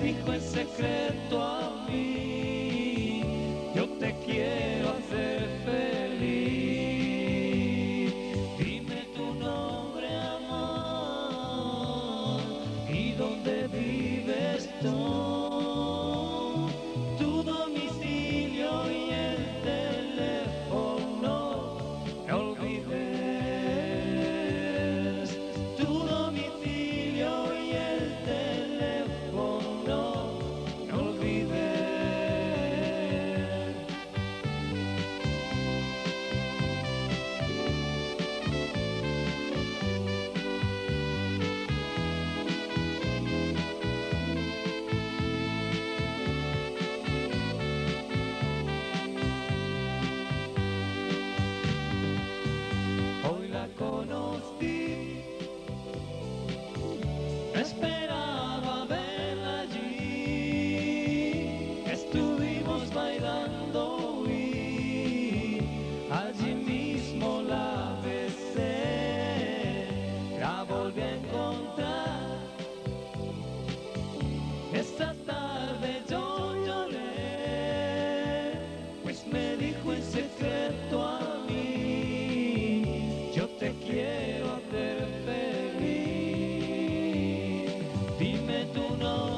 dijo en secreto a mí: yo te quiero hacer feliz. Dime tu nombre, amor, y dónde vives tú, tu domicilio y el teléfono. No olvides tu domicilio y el teléfono. No olvides. Hoy la conocí, esperaba verla allí, estuvimos bailando y allí mismo la besé, la volví a encontrar. Esta tarde yo lloré, pues me dijo en secreto a mí: yo te quiero hacer feliz. Dime tu nombre,